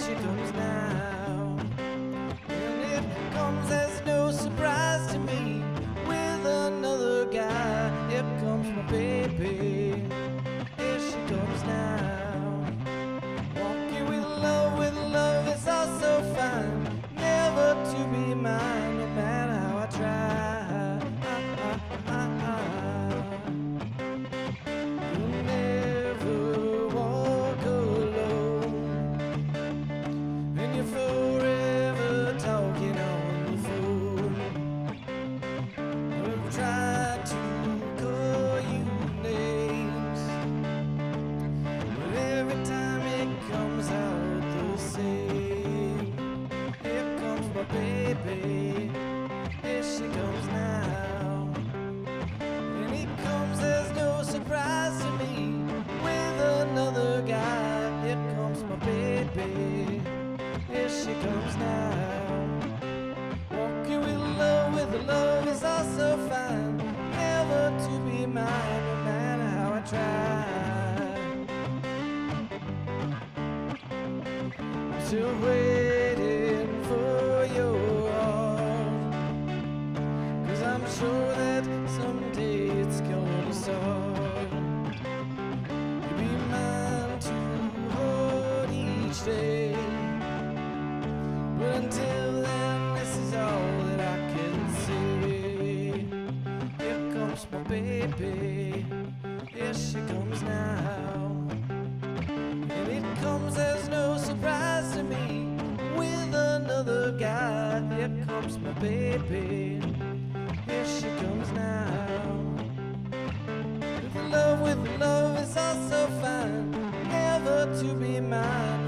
she comes now. And it comes as no surprise to me. With another guy, here comes my baby. Here she comes now. Walking with love is all so fine. Never to be mine, no matter how I try. You'll never walk alone, and you're forever talking on the phone. I've tried to call you names, but every time it comes out the same. Here comes my baby, here she comes now. And he comes as no surprise to me. With another guy, here comes my baby, here she comes now. Walking with love is also fine. Never to be mine, no matter how I try. I'm still waiting for your heart, 'cause I'm sure that someday it's gonna start. You'll be mine to hold each day, but until then, this is all that I can say. Here comes my baby, here she comes now. And it comes as no surprise to me. With another guy, here comes my baby, here she comes now. With love is also fine. Never to be mine.